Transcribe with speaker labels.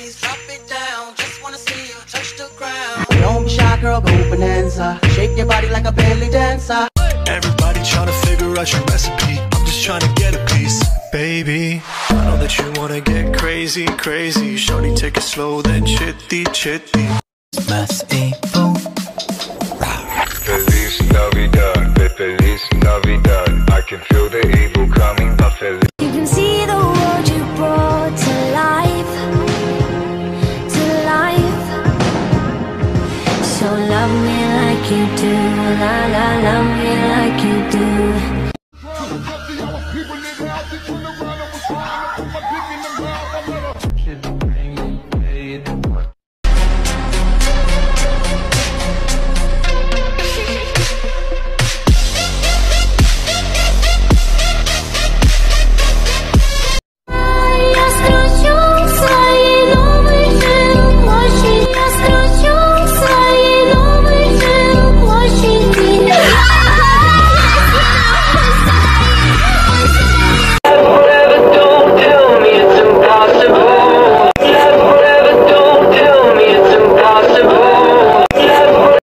Speaker 1: ladies, drop it down. Just wanna see you touch the ground.
Speaker 2: Don't be shy, girl, go bonanza. Shake your body like a belly dancer.
Speaker 3: Everybody trying to figure out your recipe. I'm just trying to get a piece. Baby, I know that you wanna get crazy, crazy. Shorty, take it slow, then chitty, chitty.
Speaker 2: Más evil.
Speaker 4: Feliz Navidad, Feliz Navidad. I can feel the evil coming, but feliz.
Speaker 5: You can see the world you brought to life, to life. So love me like you do, la la, love me like you do.